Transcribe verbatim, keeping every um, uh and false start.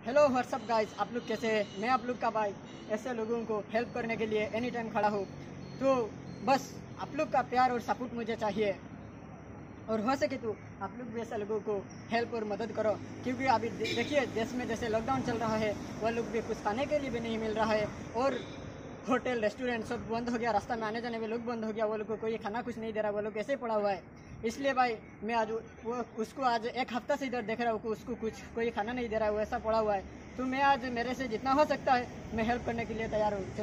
Hello what's up guys, आप लोग कैसे हैं? मैं आप लोग का भाई ऐसे लोगों को हेल्प करने के लिए एनी टाइम खड़ा हूँ। तो बस आप लोग का प्यार और सपोर्ट मुझे चाहिए, और हो सके तो आप लोग भी ऐसे लोगों को हेल्प और मदद करो, क्योंकि अभी दे- देखिए देश में जैसे लॉकडाउन चल रहा है, वह लोग भी कुछ खाने के लिए भी नहीं मिल रहा है, और होटल रेस्टोरेंट सब बंद हो गया, रास्ता में आने जाने में लोग बंद हो गया, वो लोग को कोई खाना कुछ नहीं दे रहा, वो लोग ऐसे ही पड़ा हुआ है। इसलिए भाई मैं आज वो उसको आज एक हफ्ता से इधर देख रहा हूँ कि उसको कुछ कोई खाना नहीं दे रहा है, वो ऐसा पड़ा हुआ है। तो मैं आज मेरे से जितना हो सकता है मैं हेल्प करने के लिए तैयार हूँ।